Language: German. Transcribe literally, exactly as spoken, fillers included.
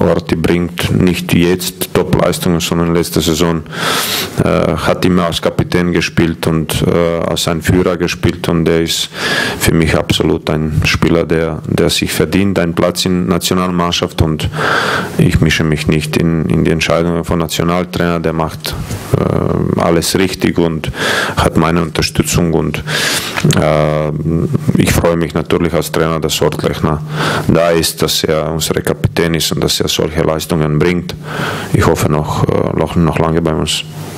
Orti bringt nicht jetzt Top-Leistungen, sondern letzte Saison äh, hat immer als Kapitän gespielt und äh, als ein Führer gespielt, und er ist für mich absolut ein Spieler, der, der sich verdient, einen Platz in der Nationalmannschaft, und ich mische mich nicht in, in die Entscheidungen von Nationaltrainer, der macht äh, alles richtig und hat meine Unterstützung, und äh, ich freue mich natürlich als Trainer, dass Sortlechner da ist, dass er unser Kapitän ist und dass er solche Leistungen bringt. Ich hoffe noch, noch, noch lange bei uns.